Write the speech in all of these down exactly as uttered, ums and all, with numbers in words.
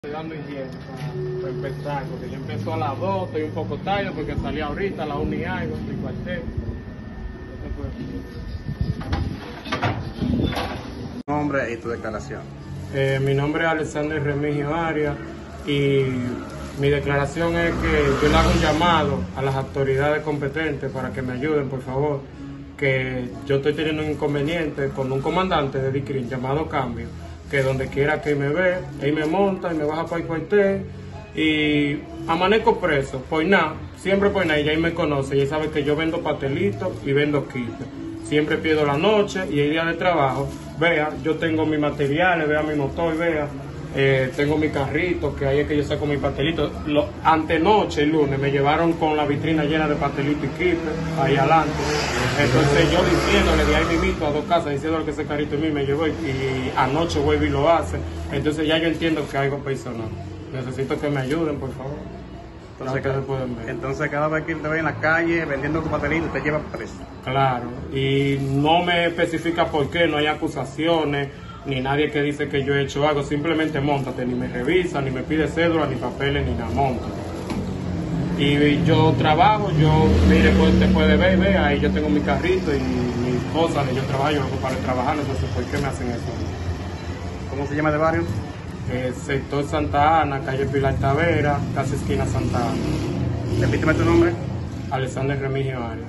Estoy dando higiene para, para empezar, porque yo empezó a las dos, estoy un poco tarde porque salí ahorita a las una y algo, del cuartel. Nombre y tu declaración. Eh, mi nombre es Alexander Remigio Arias y mi declaración es que yo le hago un llamado a las autoridades competentes para que me ayuden, por favor, que yo estoy teniendo un inconveniente con un comandante de DICRIM llamado Cambio, que donde quiera que me ve, él me monta y me baja para el cuartel y amanezco preso, pues nada, siempre pues nada, y ya él me conoce, y él sabe que yo vendo pastelitos y vendo kits. Siempre pierdo la noche y el día de trabajo, vea, yo tengo mis materiales, vea mi motor, vea, eh, tengo mi carrito, que ahí es que yo saco mis pastelitos. Lo, antenoche, el lunes, me llevaron con la vitrina llena de pastelitos y kits, ahí adelante. Entonces yo diciéndole de ahí mismo a dos casas, diciéndole que ese carrito mío me llevó y, y anoche vuelve y lo hace. Entonces ya yo entiendo que hay algo personal. Necesito que me ayuden, por favor. Entonces, Claro que se pueden ver. entonces cada vez que te ve en la calle vendiendo tu pastelito, te lleva preso. Claro, y no me especifica por qué, no hay acusaciones, ni nadie que dice que yo he hecho algo, simplemente móntate, ni me revisa, ni me pide cédula, ni papeles, ni nada, móntate. Y yo trabajo, yo, mire, pues te puede ver, ve, ahí yo tengo mi carrito y mis cosas, y yo trabajo, yo para trabajar, entonces ¿por qué me hacen eso? ¿Cómo se llama de barrio? Eh, sector Santa Ana, calle Pilar Tavera, casi esquina Santa Ana. Repíteme tu nombre. Alexander Remigio Arias.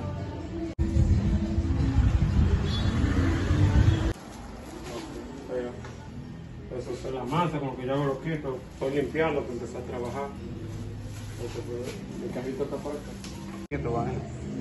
Eso es la masa, con lo que yo hago lo quito, estoy limpiando para empezar a trabajar. Entonces, pues, el carrito está por acá. ¿Qué tú vas?